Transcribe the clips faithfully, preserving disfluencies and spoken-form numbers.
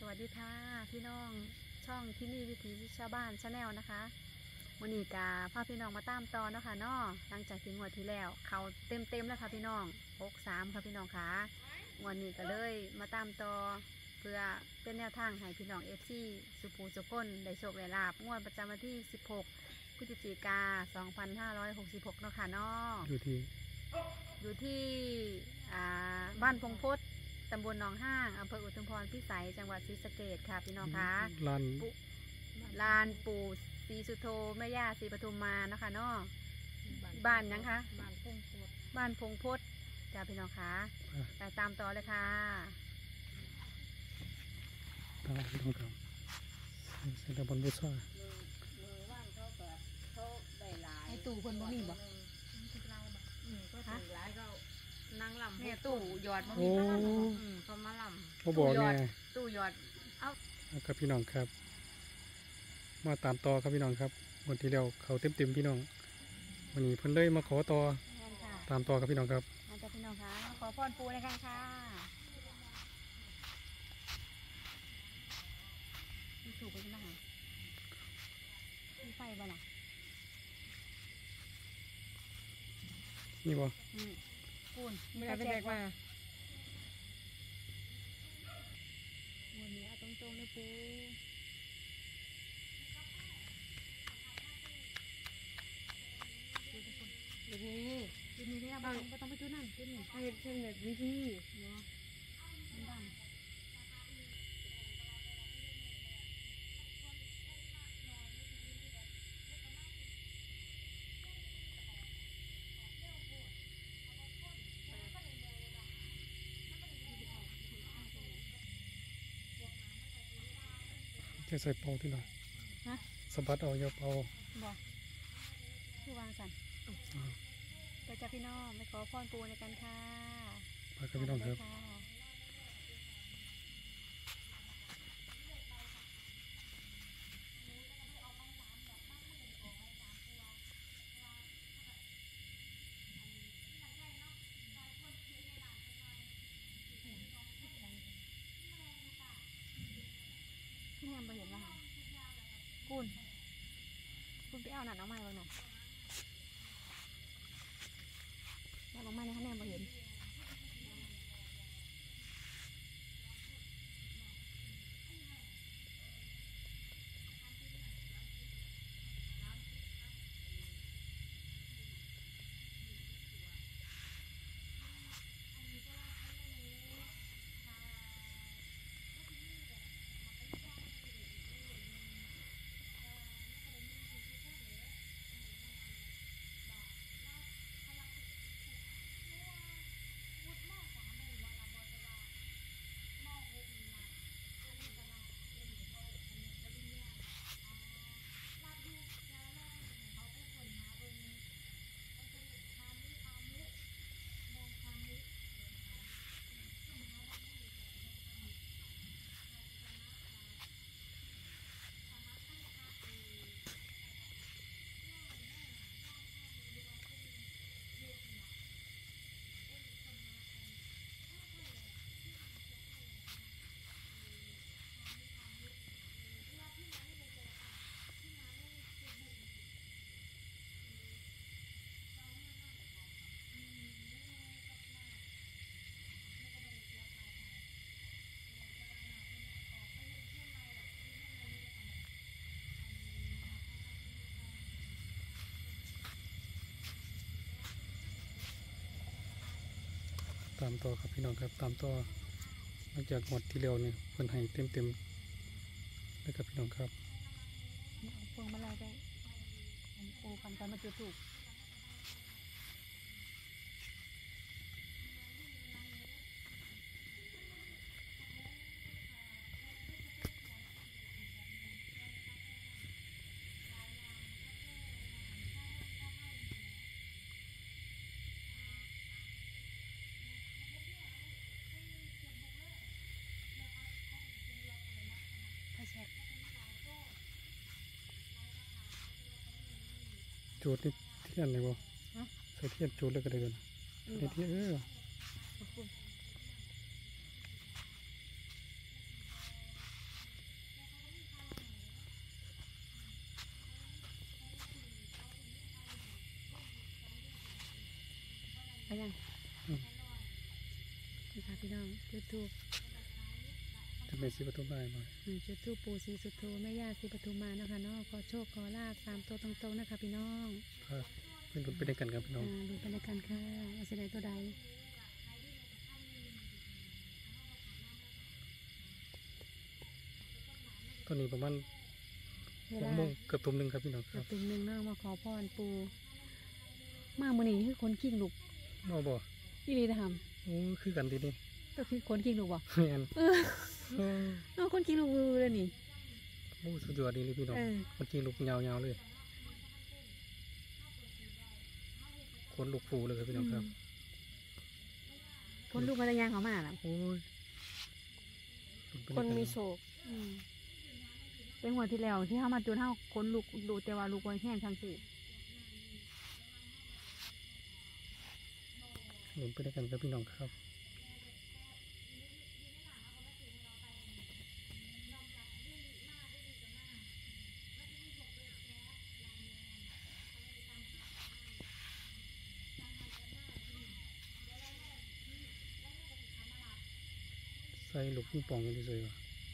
วัสดีค่ะพี่น้องช่องที่นี่วิถีชาวบ้านชาแนลนะคะวันนี้กาพาพี่น้องมาตามตอนเนาะค่ะเนาะหลังจากที่งวดที่แล้วเขาเต็มเต็มแล้วค่ะพี่น้องหกสามค่ะพี่น้องค่ะวันนี้ก็เลยมาตามต่อเพื่อเป็นแนวทางให้พี่น้องเอฟซีสุภูสุกลได้โชคได้ลาบงวดประจำวันที่สิบหกพฤศจิกาสองพันห้าร้อยหกสิบหกเนาะค่ะเนาะอยู่ที่อยู่ที่บ้านพงพศตำบลหนองห้างอำเภออุทุมพรพิสัยจังหวัดศรีสะเกษค่ะพี่น้องคะลานลานปู่ศรีสุโธแม่ย่าศรีปทุมมาเนาะค่ะเนาะบ้านยังคะบ้านพงพศบ้านพงพศจ้าพี่น้องคะไปตามต่อเลยค่ะตามพี่น้องครับเสร็จแล้วบนบุษราไอตู่คนบ่มีบ่ฮะนางลำเนี่ยตู่หยอดบ่มีพลังอืมเขามาลำเขาบอกไงตู่หยอดเอ้าครับพี่น้องครับมาตามต่อครับพี่น้องครับวันที่แล้วเขาเต็มเต็มพี่น้องวันนี้เพิ่นเลยมาขอต่อตามต่อครับพี่น้องครับมาจากพี่น้องคะขอพรปูในกันค่ะมีถูกไปใช่ไหมคะมีไฟบ้าล่ะนี่บ่ปูนไม่ได้แจกมาวันนี้เอาตรงๆเลยปูเดี๋ยวนี้เดี๋ยวนี้เนี่ยไม่ต้องไม่ต้องไปจุดนั่นจุดนี่ให้เช่นแบบวิธีเนาะมันดังจะใส่เป่าที่ไหนสะบัดเอาอย่าเป่าบ่ผู้วางสันเดี๋ยวจะพี่น้องไปขอพรปูในกันค่ะไปกับพี่น้องครับพี่แนมไปเห็นว่าคุณคุณไปเอาหนังน้องไม้บ้างหน่อยแล้วน้องไม้ในข้างแนมไปเห็นตามต่อครับพี่น้องครับตามต่อหลังจากหมดที่เร็วเนี่ยเพิ่นให้เต็มเต็มแล้วกับพี่น้องครับเอาพวงมาลัยไปปูพันกันมาจุดถูกจูดนี่เทียนเลยบ่ใส่เทียนจูดเลยก็ได้กันในที่เออเพี่น้องจุดทูบจะเป็นสีประตูบ้านบ่จุดทูบปู่ศรีสุโธแม่ย่าศรีปทุมมานะคะเนาะขอโชคขอลาบสามตัวตรงๆนะคะพี่น้องครับเป็นรุ่นไปด้วยกันครับพี่น้องอ่าดูไปในกันค่ะว่าสิได้ตัวใดตอนนี้ประมาณเวหกลาโมงเกือบทุ่มหนึ่งครับพี่น้องคกรัระบตุ่มหนึ่งเนาะมาขอพรปู่มามื้อนี้คือคนกิ้งลูกมาบ่อีหลีนะคะโอ้คือกันดีนี่ก็คือคนกิ้งลูกบ่แม่นเออโอ้เนาะคนกิ้งลูกมือเลยนี่โอ้สุดยอดดีเลยพี่น้องเออมันจริงลูกยาวๆเลยคนลูกฟูเลยครับพี่น้องครับคนลูกมาได้ยังเขามาแล้วโอ้ยรุ่ไปคนด้วยกัมีโศกอืมเป็นหัวดที่แล้วที่เขามาจุดเท่าคนลูกดูแต่ว่าลูกวันแห้งทั้งสี่รุ่นไปด้วยกันครับพี่น้องครับ ใส่ลูกปิงปองกันดีเลยว่ะ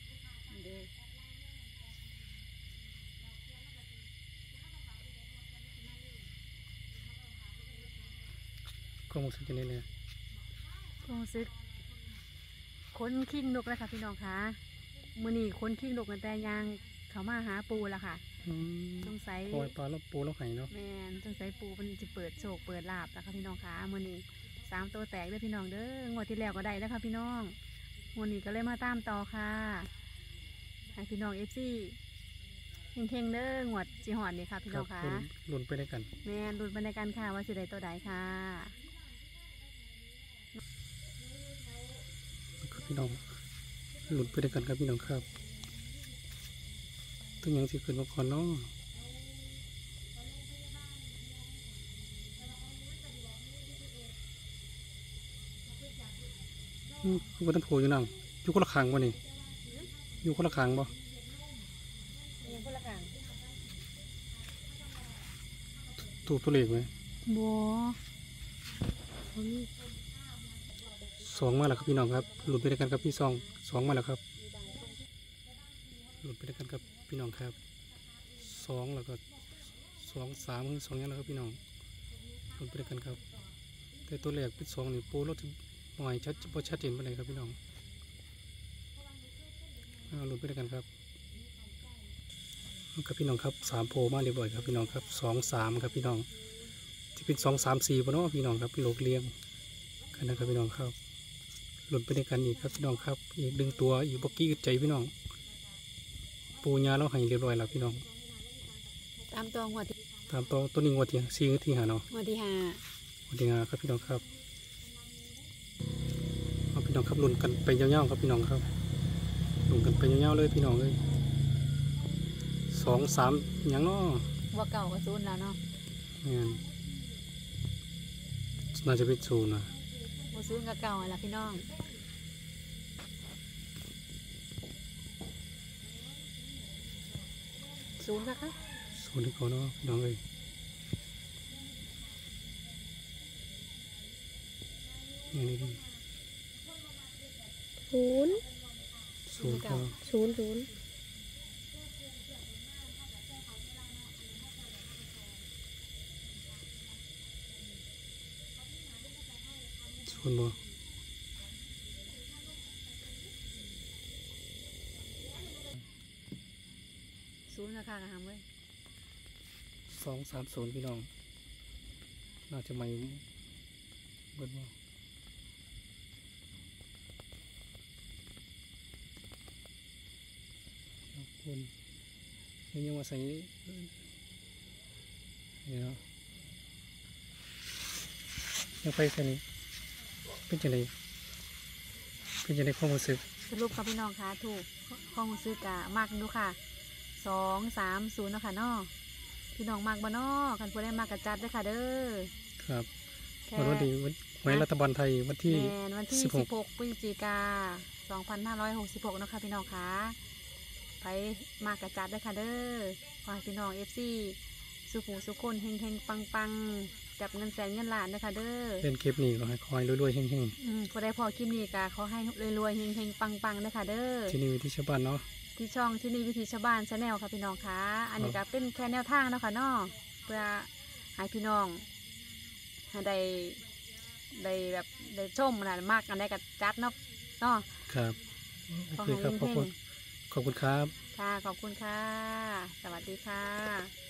ก็มุกสึกจะเนี่ยคงซึกคนขิ้งนกแล้วค่ะพี่น้องคะมือนี่คนขิ้งนกกันแต่ยางเขามาหาปูแล้วค่ะอืมสงสัยปล่อยปลาแล้วปูแล้วไห่เนาะแมนสงสัยปูมันจะเปิดโศกเปิดลาบแล้วค่ะพี่น้องคะมือนี่สามตัวแตกเลยพี่น้องเด้องวดที่แล้วก็ได้แล้วค่ะพี่น้องงวดนี้ก็เลยมาตามต่อค่ะให้พี่น้องเอฟซีเฮงๆเด้องวดจีหอนนี่ค่ะพี่คน้รัอบ งคะรุ่นรุ่นไปด้วยกันแมนรุนบรรยากาศค่ะว่าสิได้ตัวใดค่ะครับพี่น้องรุ่นไปด้วยกันครับพี่น้องครับต้องยังสิขึ้นมาก่อนเนาะอืมคือว่าต้นโพอยู่นั่งอยู่คนละขังบ่นี่อยู่คนละขังบ่ยังคนละข้างถูกตัวเลขไหมบัวสองมาแล้วครับพี่น้องครับหลุดไปด้วยกันครับพี่สองสองมาแล้วครับหลุดไปด้วยกันครับพี่น้องครับสองแล้วก็สองสามสองอย่างแล้วครับพี่น้องหลุดไปด้วยกันครับแต่ตัวเลขเป็นสองนี่ปูรถหน่อยชัดพอชัดเจนไปเลยครับพี่น้องเอาหลุดไปด้วยกันครับครับพี่น้องครับสามโพมาเรียบร้อยครับพี่น้องครับสองสามครับพี่น้องที่เป็นสองสามสี่ปะเนาะพี่น้องครับโลกเลี้ยงกันนะครับพี่น้องครับ หล่นไปด้วยกันอีกครับพี่น้องครับอีกดึงตัวอีกบกี้อึดใจพี่น้องปูยาเราให้เรียบร้อยแล้วพี่น้องตามตัวหัวที่ตามตัวตัวนี้งวดที่สี่ที่หาเนาะหัวที่ห้างวดที่หาครับพี่น้องครับเอาพี่น้องครับหล่นกันไปยาวๆครับพี่น้องครับหล่นกันไปยาวๆเลยพี่น้องเลยสองสามอย่างเนาะหัวเก่าก็ซูนแล้วเนาะงานน่าจะเป็นศูนย์นะหัวซูนกับเก่าอะไรพี่น้องศูนย์นะคะศูนย์ที่เขาเนาะพี่น้องเลยนี่นี่นี่ศูนย์ศูนย์เขาศูนย์ศูนย์ศูนย์บ่ศูนย์นะคะกันทำเว้ยสองสามศูนย์พี่น้องน่าจะไม่เบิดบ่ขอบคุณยังยังว่าใส่นี่เนาะยังไปใส่นี้เป็นจังไดเป็นจังไดความรู้สึกสรุปค่ะพี่น้องคะถูกข้องซื้อกะมากดูค่ะสองสามศูนย์เนาะค่ะเนาะพี่น้องมากบ่เนาะกันผู้ได้มากกระจัดด้วยค่ะเด้อครับแค่วันวันดีวันหวยรัฐบาลไทยวันที่แมนวันที่สิบหกสิบหกพฤศจิกาสองพันห้าร้อยหกสิบหกเนาะค่ะพี่น้องคะไปมากกระจัดด้วยค่ะเด้อขอให้พี่น้องเอฟซีสุขุสุขคนเฮงเฮงปังปังจับเงินแสนเงินล้านนะคะเด้อเล่นคลิปนี้ก็ให้คอยรวยๆเฮงอืมพอได้พอคลิปนี้ก็ขอให้รวยๆเฮงๆปังๆนะคะเด้อๆที่นี่วิธีชาวบ้านเนาะที่ช่องที่นี่วิธีชาวบ้านชาแนลค่ะพี่น้องคะอันนี้ก็เป็นแค่แนวทางเนาะค่ะเนาะเพื่อให้พี่น้องให้ได้ได้แบบได้ชมนะมากกันได้กับจัดเนาะเนาะครับโอขอเคให้ครับขอบเฮคุงณขอบคุณครับๆค่ะขอบคุณค่ะ สวัสดีค่ะ